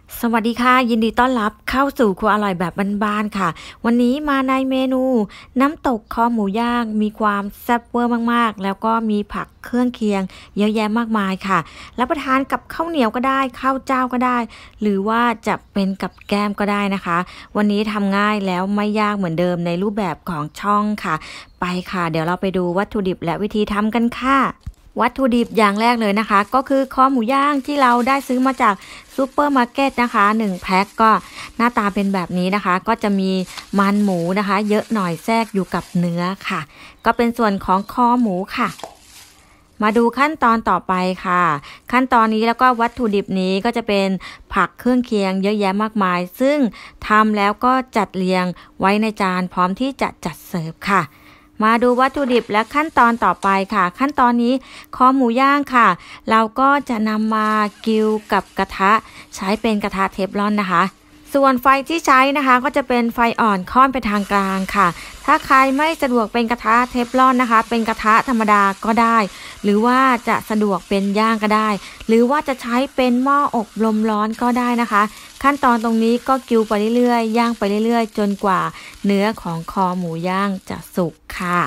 สวัสดีค่ะยินดีต้อนรับเข้าสู่ครัวอร่อยแบบบ้านๆค่ะวันนี้มาในเมนูน้ำตกคอหมูย่างมีความแซ่บเวอร์มากๆแล้วก็มีผักเครื่องเคียงเยอะแยะมากมายค่ะรับประทานกับข้าวเหนียวก็ได้ข้าวเจ้าก็ได้หรือว่าจะเป็นกับแก้มก็ได้นะคะวันนี้ทำง่ายแล้วไม่ยากเหมือนเดิมในรูปแบบของช่องค่ะไปค่ะเดี๋ยวเราไปดูวัตถุดิบและวิธีทำกันค่ะวัตถุดิบอย่างแรกเลยนะคะก็คือคอหมูย่างที่เราได้ซื้อมาจากซูเปอร์มาร์เก็ตนะคะ1แพ็คก็หน้าตาเป็นแบบนี้นะคะก็จะมีมันหมูนะคะเยอะหน่อยแทรกอยู่กับเนื้อค่ะก็เป็นส่วนของคอหมูค่ะมาดูขั้นตอนต่อไปค่ะขั้นตอนนี้แล้วก็วัตถุดิบนี้ก็จะเป็นผักเครื่องเคียงเยอะแยะมากมายซึ่งทำแล้วก็จัดเรียงไว้ในจานพร้อมที่จะจัดเสิร์ฟค่ะมาดูวัตถุดิบและขั้นตอนต่อไปค่ะขั้นตอนนี้คอหมูย่างค่ะเราก็จะนำมากิวกับกระทะใช้เป็นกระทะเทฟลอนนะคะส่วนไฟที่ใช้นะคะก็จะเป็นไฟอ่อนค่อนไปทางกลางค่ะถ้าใครไม่สะดวกเป็นกระทะเทฟลอนนะคะเป็นกระทะธรรมดาก็ได้หรือว่าจะสะดวกเป็นย่างก็ได้หรือว่าจะใช้เป็นหม้ออบลมร้อนก็ได้นะคะขั้นตอนตรงนี้ก็กิวไปเรื่อยๆย่างไปเรื่อยๆจนกว่าเนื้อของคอหมูย่างจะสุกค่ะ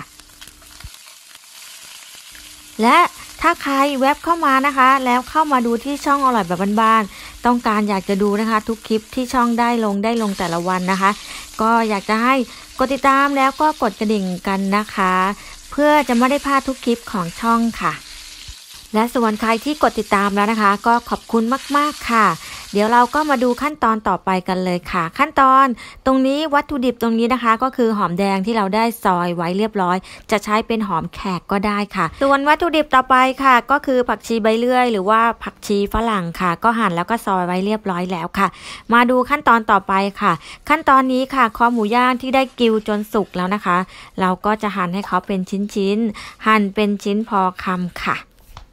และถ้าใครแวบเข้ามานะคะแล้วเข้ามาดูที่ช่องอร่อยแบบบ้านๆต้องการอยากจะดูนะคะทุกคลิปที่ช่องได้ลงแต่ละวันนะคะก็อยากจะให้กดติดตามแล้วก็กดกระดิ่งกันนะคะเพื่อจะไม่ได้พลาดทุกคลิปของช่องค่ะและส่วนใครที่กดติดตามแล้วนะคะก็ขอบคุณมากๆค่ะเดี๋ยวเราก็มาดูขั้นตอนต่อไปกันเลยค่ะขั้นตอนตรงนี้วัตถุดิบตรงนี้นะคะก็คือหอมแดงที่เราได้ซอยไว้เรียบร้อยจะใช้เป็นหอมแขกก็ได้ค่ะส่วนวัตถุดิบต่อไปค่ะก็คือผักชีใบเลื่อยหรือว่าผักชีฝรั่งค่ะก็หั่นแล้วก็ซอยไว้เรียบร้อยแล้วค่ะมาดูขั้นตอนต่อไปค่ะขั้นตอนนี้ค่ะคอหมูย่างที่ได้กิวจนสุกแล้วนะคะเราก็จะหั่นให้เขาเป็นชิ้นๆหั่นเป็นชิ้นพอคำค่ะ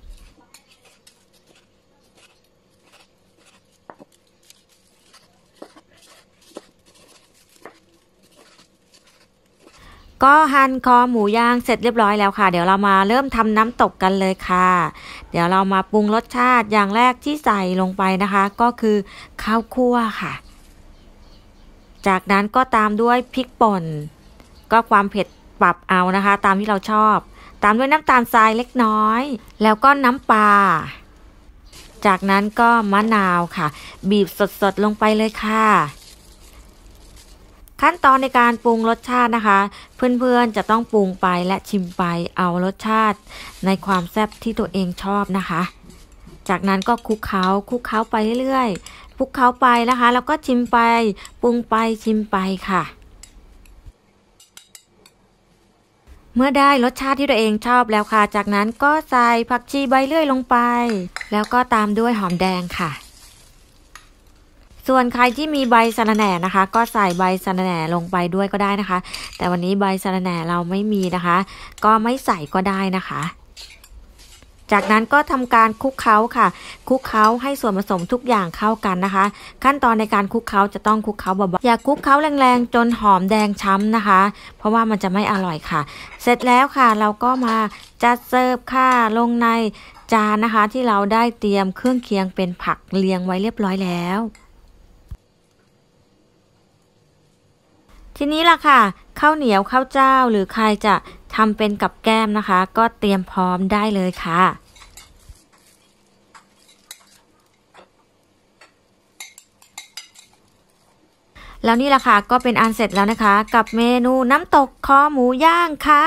ก็หั่นคอหมูย่างเสร็จเรียบร้อยแล้วค่ะเดี๋ยวเรามาเริ่มทำน้ำตกกันเลยค่ะเดี๋ยวเรามาปรุงรสชาติอย่างแรกที่ใส่ลงไปนะคะก็คือข้าวคั่วค่ะจากนั้นก็ตามด้วยพริกป่นก็ความเผ็ดปรับเอานะคะตามที่เราชอบตามด้วยน้ำตาลทรายเล็กน้อยแล้วก็น้ำปลาจากนั้นก็มะนาวค่ะบีบสดๆลงไปเลยค่ะขั้นตอนในการปรุงรสชาตินะคะเพื่อนๆจะต้องปรุงไปและชิมไปเอารสชาติในความแซ่บที่ตัวเองชอบนะคะจากนั้นก็คลุกเคล้าไปเรื่อยๆคลุกเคล้าไปนะคะแล้วก็ชิมไปปรุงไปชิมไปค่ะเมื่อได้รสชาติที่ตัวเองชอบแล้วค่ะจากนั้นก็ใส่ผักชีใบเลื่อยลงไปแล้วก็ตามด้วยหอมแดงค่ะส่วนใครที่มีใบสะระแหน่นะคะก็ใส่ใบสะระแหน่ลงไปด้วยก็ได้นะคะแต่วันนี้ใบสะระแหน่เราไม่มีนะคะก็ไม่ใส่ก็ได้นะคะจากนั้นก็ทำการคลุกเคล้าค่ะคลุกเคล้าให้ส่วนผสมทุกอย่างเข้ากันนะคะขั้นตอนในการคลุกเคล้าจะต้องคลุกเคล้าเบาๆอย่าคลุกเคล้าแรงๆจนหอมแดงช้ำนะคะเพราะว่ามันจะไม่อร่อยค่ะเสร็จแล้วค่ะเราก็มาจัดเสิร์ฟค่ะลงในจานนะคะที่เราได้เตรียมเครื่องเคียงเป็นผักเรียงไว้เรียบร้อยแล้วทีนี้ล่ะค่ะข้าวเหนียวข้าวเจ้าหรือใครจะทำเป็นกับแก้มนะคะก็เตรียมพร้อมได้เลยค่ะแล้วนี่ล่ะค่ะก็เป็นอันเสร็จแล้วนะคะกับเมนูน้ำตกคอหมูย่างค่ะ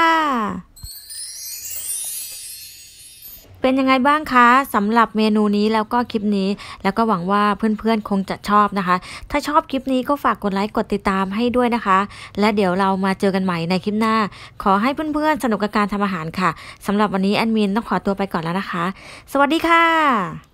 เป็นยังไงบ้างคะสำหรับเมนูนี้แล้วก็คลิปนี้แล้วก็หวังว่าเพื่อนๆคงจะชอบนะคะถ้าชอบคลิปนี้ก็ฝากกดไลค์กดติดตามให้ด้วยนะคะและเดี๋ยวเรามาเจอกันใหม่ในคลิปหน้าขอให้เพื่อนๆสนุกกับการทำอาหารค่ะสำหรับวันนี้แอดมินต้องขอตัวไปก่อนแล้วนะคะสวัสดีค่ะ